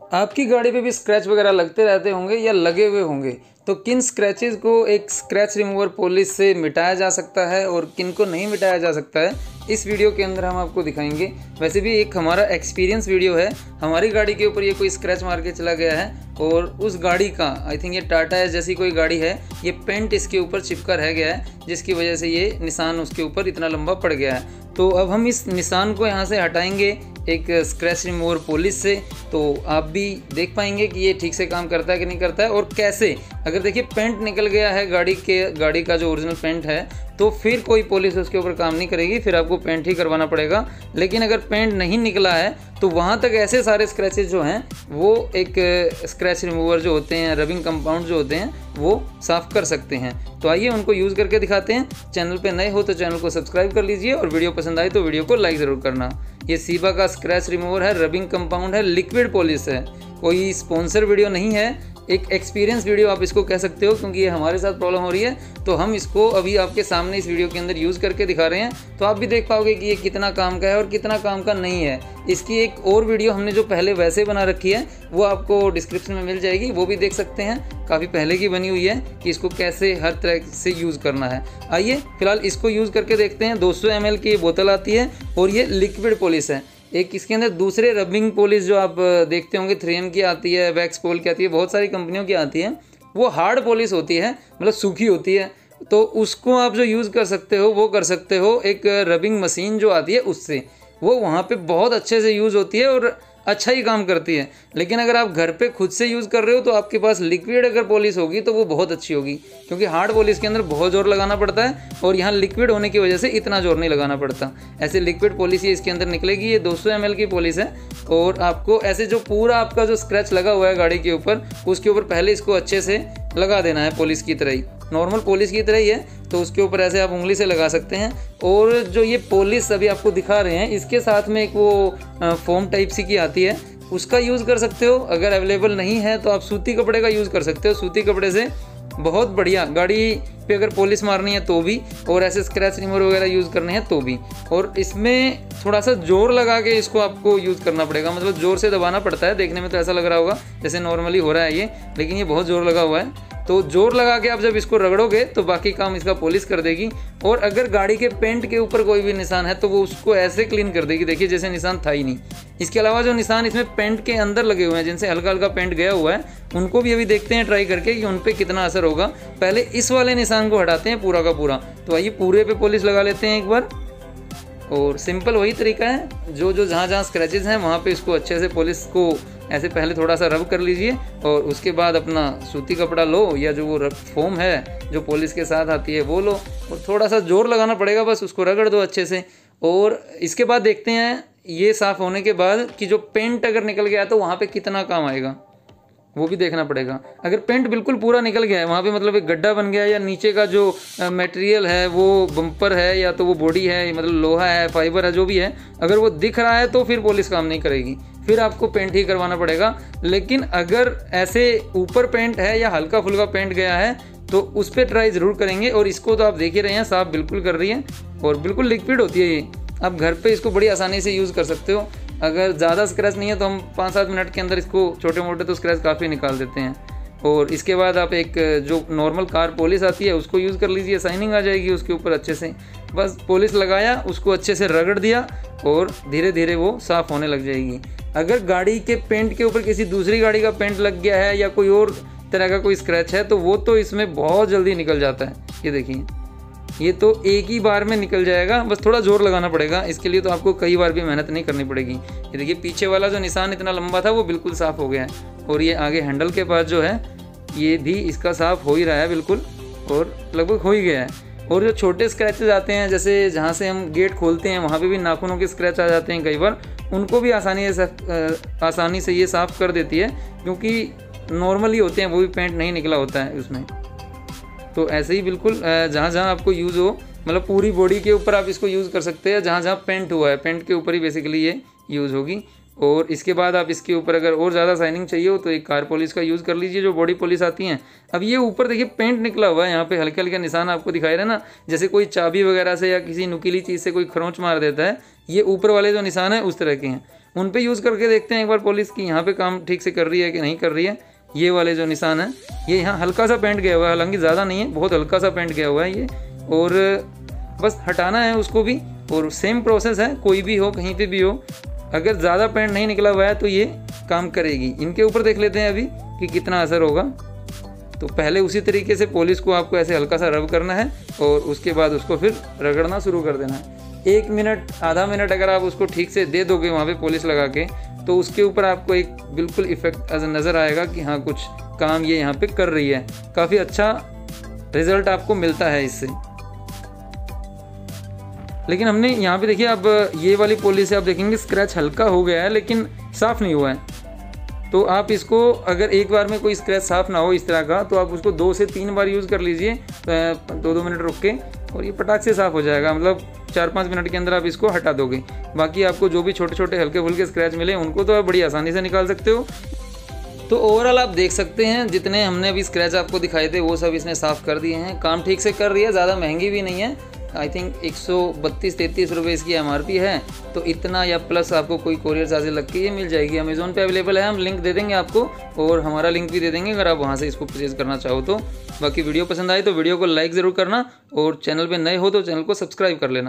आपकी गाड़ी पे भी स्क्रैच वगैरह लगते रहते होंगे या लगे हुए होंगे, तो किन स्क्रैचेस को एक स्क्रैच रिमूवर पॉलिश से मिटाया जा सकता है और किन को नहीं मिटाया जा सकता है, इस वीडियो के अंदर हम आपको दिखाएंगे। वैसे भी एक हमारा एक्सपीरियंस वीडियो है, हमारी गाड़ी के ऊपर ये कोई स्क्रैच मार के चला गया है और उस गाड़ी का, आई थिंक ये टाटा है जैसी कोई गाड़ी है, ये पेंट इसके ऊपर चिपका रह गया है, जिसकी वजह से ये निशान उसके ऊपर इतना लंबा पड़ गया है। तो अब हम इस निशान को यहाँ से हटाएंगे एक स्क्रैच रिमूवर पॉलिश से, तो आप भी देख पाएंगे कि ये ठीक से काम करता है कि नहीं करता है और कैसे। अगर देखिए पेंट निकल गया है गाड़ी का जो ओरिजिनल पेंट है, तो फिर कोई पॉलिश उसके ऊपर काम नहीं करेगी, फिर आपको पेंट ही करवाना पड़ेगा। लेकिन अगर पेंट नहीं निकला है तो वहाँ तक ऐसे सारे स्क्रैचेस जो हैं वो एक स्क्रैच रिमूवर जो होते हैं, रबिंग कंपाउंड जो होते हैं, वो साफ़ कर सकते हैं। तो आइए उनको यूज़ करके दिखाते हैं। चैनल पे नए हो तो चैनल को सब्सक्राइब कर लीजिए और वीडियो पसंद आए तो वीडियो को लाइक ज़रूर करना। ये सीबा का स्क्रैच रिमूवर है, रबिंग कंपाउंड है, लिक्विड पॉलिश है, कोई स्पॉन्सर वीडियो नहीं है, एक एक्सपीरियंस वीडियो आप इसको कह सकते हो, क्योंकि ये हमारे साथ प्रॉब्लम हो रही है। तो हम इसको अभी आपके सामने इस वीडियो के अंदर यूज़ करके दिखा रहे हैं, तो आप भी देख पाओगे कि ये कितना काम का है और कितना काम का नहीं है। इसकी एक और वीडियो हमने जो पहले वैसे बना रखी है वो आपको डिस्क्रिप्शन में मिल जाएगी, वो भी देख सकते हैं। काफ़ी पहले की बनी हुई है कि इसको कैसे हर तरह से यूज़ करना है। आइए फिलहाल इसको यूज़ करके देखते हैं। 200 ml की बोतल आती है और ये लिक्विड पॉलिश है। एक इसके अंदर दूसरे रबिंग पॉलिश जो आप देखते होंगे, 3M की आती है, वैक्स पॉल की आती है, बहुत सारी कंपनियों की आती है, वो हार्ड पॉलिश होती है, मतलब सूखी होती है। तो उसको आप जो यूज़ कर सकते हो वो कर सकते हो एक रबिंग मशीन जो आती है उससे, वो वहाँ पे बहुत अच्छे से यूज़ होती है और अच्छा ही काम करती है। लेकिन अगर आप घर पे खुद से यूज़ कर रहे हो तो आपके पास लिक्विड अगर पॉलिश होगी तो वो बहुत अच्छी होगी, क्योंकि हार्ड पॉलिश के अंदर बहुत ज़ोर लगाना पड़ता है और यहाँ लिक्विड होने की वजह से इतना ज़ोर नहीं लगाना पड़ता। ऐसे लिक्विड पॉलिश ही इसके अंदर निकलेगी। ये 200 ml की पॉलिश है और आपको ऐसे जो पूरा आपका जो स्क्रैच लगा हुआ है गाड़ी के ऊपर, उसके ऊपर पहले इसको अच्छे से लगा देना है, पॉलिश की तरह ही, नॉर्मल पॉलिश की तरह ही है। तो उसके ऊपर ऐसे आप उंगली से लगा सकते हैं। और जो ये पॉलिश अभी आपको दिखा रहे हैं, इसके साथ में एक वो फोम टाइप सी की आती है, उसका यूज़ कर सकते हो। अगर अवेलेबल नहीं है तो आप सूती कपड़े का यूज़ कर सकते हो। सूती कपड़े से बहुत बढ़िया गाड़ी पे अगर पॉलिश मारनी है तो भी, और ऐसे स्क्रैच रिमूवर वगैरह यूज़ करने हैं तो भी। और इसमें थोड़ा सा जोर लगा के इसको आपको यूज़ करना पड़ेगा, मतलब जोर से दबाना पड़ता है। देखने में तो ऐसा लग रहा होगा जैसे नॉर्मली हो रहा है ये, लेकिन ये बहुत जोर लगा हुआ है। तो जोर लगा के आप जब इसको रगड़ोगे तो बाकी काम इसका पॉलिश कर देगी। और अगर गाड़ी के पेंट के ऊपर कोई भी निशान है तो वो उसको ऐसे क्लीन कर देगी, देखिए जैसे निशान था ही नहीं। इसके अलावा जो निशान इसमें पेंट के अंदर लगे हुए हैं, जिनसे हल्का हल्का पेंट गया हुआ है, उनको भी अभी देखते हैं ट्राई करके कि उन पर कितना असर होगा। पहले इस वाले निशान को हटाते हैं पूरा का पूरा। तो आइए पूरे पे पॉलिश लगा लेते हैं एक बार। और सिंपल वही तरीका है, जो जहाँ स्क्रैचेस हैं वहाँ पे इसको अच्छे से पॉलिश को ऐसे पहले थोड़ा सा रब कर लीजिए और उसके बाद अपना सूती कपड़ा लो या जो वो फोम है जो पॉलिश के साथ आती है वो लो, और थोड़ा सा जोर लगाना पड़ेगा, बस उसको रगड़ दो अच्छे से। और इसके बाद देखते हैं ये साफ़ होने के बाद कि जो पेंट अगर निकल गया तो वहाँ पे कितना काम आएगा, वो भी देखना पड़ेगा। अगर पेंट बिल्कुल पूरा निकल गया है, वहाँ पे मतलब एक गड्ढा बन गया है, या नीचे का जो मटेरियल है वो बम्पर है या तो वो बॉडी है, मतलब लोहा है, फाइबर है, जो भी है, अगर वो दिख रहा है तो फिर पॉलिश काम नहीं करेगी, फिर आपको पेंट ही करवाना पड़ेगा। लेकिन अगर ऐसे ऊपर पेंट है या हल्का फुल्का पेंट गया है तो उस पर ट्राई ज़रूर करेंगे। और इसको तो आप देख ही रहे हैं, साफ बिल्कुल कर रही है और बिल्कुल लिक्विड होती है ये। आप घर पे इसको बड़ी आसानी से यूज़ कर सकते हो। अगर ज़्यादा स्क्रैच नहीं है तो हम 5-7 मिनट के अंदर इसको, छोटे मोटे तो स्क्रैच काफ़ी निकाल देते हैं। और इसके बाद आप एक जो नॉर्मल कार पॉलिश आती है उसको यूज़ कर लीजिए, शाइनिंग आ जाएगी उसके ऊपर अच्छे से। बस पॉलिश लगाया, उसको अच्छे से रगड़ दिया और धीरे धीरे वो साफ़ होने लग जाएगी। अगर गाड़ी के पेंट के ऊपर किसी दूसरी गाड़ी का पेंट लग गया है या कोई और तरह का कोई स्क्रैच है तो वो तो इसमें बहुत जल्दी निकल जाता है। ये देखिए, ये तो एक ही बार में निकल जाएगा, बस थोड़ा जोर लगाना पड़ेगा। इसके लिए तो आपको कई बार भी मेहनत नहीं करनी पड़ेगी। ये देखिए पीछे वाला जो निशान इतना लंबा था वो बिल्कुल साफ़ हो गया है, और ये आगे हैंडल के पास जो है ये भी इसका साफ़ हो ही रहा है बिल्कुल, और लगभग हो ही गया है। और जो छोटे स्क्रैचेज आते हैं, जैसे जहाँ से हम गेट खोलते हैं वहाँ पे भी नाखूनों के स्क्रैच आ जाते हैं कई बार, उनको भी आसानी से ये साफ़ कर देती है, क्योंकि नॉर्मली होते हैं, वो भी पेंट नहीं निकला होता है उसमें। तो ऐसे ही बिल्कुल जहाँ जहाँ आपको यूज़ हो, मतलब पूरी बॉडी के ऊपर आप इसको यूज़ कर सकते हैं। जहाँ जहाँ पेंट हुआ है, पेंट के ऊपर ही बेसिकली ये यूज़ होगी। और इसके बाद आप इसके ऊपर अगर और ज़्यादा शाइनिंग चाहिए हो तो एक कार पॉलिश का यूज़ कर लीजिए, जो बॉडी पॉलिश आती हैं। अब ये ऊपर देखिए पेंट निकला हुआ है, यहाँ पे हल्के हल्के निशान आपको दिखाई रहे ना, जैसे कोई चाबी वगैरह से या किसी नुकीली चीज़ से कोई खरोंच मार देता है, ये ऊपर वाले जो निशान है उस तरह के हैं। उन पे यूज़ करके देखते हैं एक बार पॉलिश की यहाँ पे काम ठीक से कर रही है कि नहीं कर रही है। ये वाले जो निशान है, ये यहाँ हल्का सा पेंट गया हुआ है, हालांकि ज़्यादा नहीं है, बहुत हल्का सा पेंट गया हुआ है ये, और बस हटाना है उसको भी। और सेम प्रोसेस है, कोई भी हो कहीं पे भी हो, अगर ज़्यादा पेंट नहीं निकला हुआ है तो ये काम करेगी। इनके ऊपर देख लेते हैं अभी कि कितना असर होगा। तो पहले उसी तरीके से पॉलिश को आपको ऐसे हल्का सा रब करना है और उसके बाद उसको फिर रगड़ना शुरू कर देना है। 1 मिनट आधा मिनट अगर आप उसको ठीक से दे दोगे वहाँ पे पॉलिश लगा के, तो उसके ऊपर आपको एक बिल्कुल इफेक्ट नज़र आएगा कि हाँ कुछ काम ये यहाँ पे कर रही है। काफ़ी अच्छा रिजल्ट आपको मिलता है इससे। लेकिन हमने यहाँ पे देखिए, अब ये वाली पॉलिश से आप देखेंगे स्क्रैच हल्का हो गया है लेकिन साफ़ नहीं हुआ है। तो आप इसको अगर एक बार में कोई स्क्रैच साफ़ ना हो इस तरह का, तो आप उसको 2 से 3 बार यूज़ कर लीजिए, 2-2 मिनट रुक के, और ये पटाख से साफ़ हो जाएगा। मतलब 4-5 मिनट के अंदर आप इसको हटा दोगे। बाकी आपको जो भी छोटे छोटे हल्के फुल्के स्क्रैच मिले उनको तो आप बड़ी आसानी से निकाल सकते हो। तो ओवरऑल आप देख सकते हैं जितने हमने अभी स्क्रैच आपको दिखाए थे वो सब इसने साफ़ कर दिए हैं। काम ठीक से कर रही है, ज़्यादा महंगी भी नहीं है। आई थिंक 132-133 रुपये इसकी MRP है। तो इतना या प्लस आपको कोई कोरियर चार्जेस लग के ये मिल जाएगी। अमेज़ॉन पे अवेलेबल है, हम लिंक दे देंगे आपको, और हमारा लिंक भी दे देंगे अगर आप वहाँ से इसको परचेज़ करना चाहो तो। बाकी वीडियो पसंद आए तो वीडियो को लाइक ज़रूर करना, और चैनल पे नए हो तो चैनल को सब्सक्राइब कर लेना।